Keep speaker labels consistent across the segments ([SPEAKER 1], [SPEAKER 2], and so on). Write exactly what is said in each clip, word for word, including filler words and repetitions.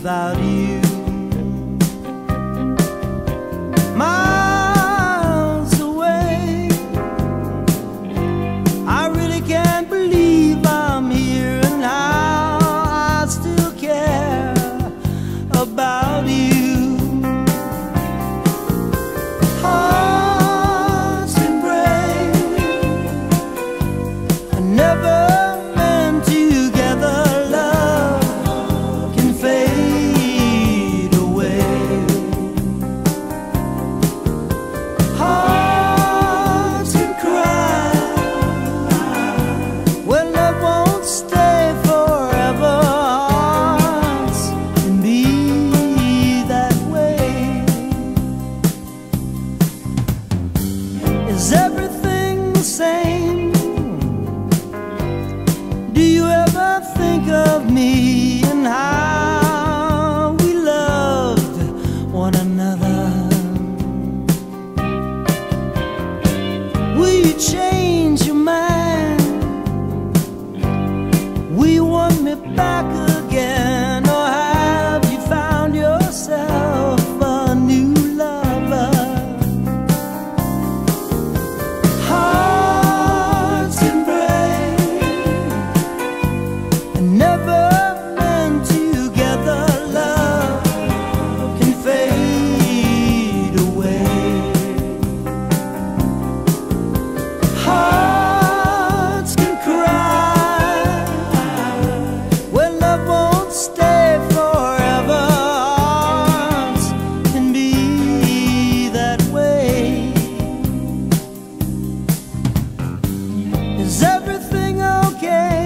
[SPEAKER 1] without you. Miles away, I really can't believe I'm here and now I still care about you. Hearts can break, I never meant together. Love can fade away. Hearts can cry when love won't stay forever. Hearts can be that way. Is everything the same? Do you ever think of me and how we loved one another? Will you change your mind? Will you want me back again? Or have you found yourself a new lover? Hearts can break, and never been together. Love can fade away. Hearts can cry when love won't stay forever. Hearts can be that way. Is everything okay?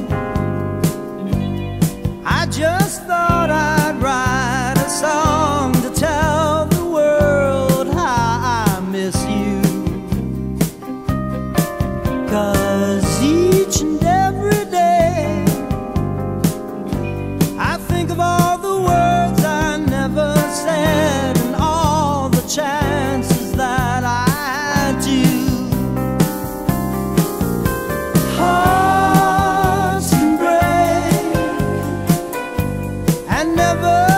[SPEAKER 1] I just thought I'd write a song to tell the world how I miss you. 'Cause each and every day I think of all the words I never said and all the chances that I had to. Hearts can break and never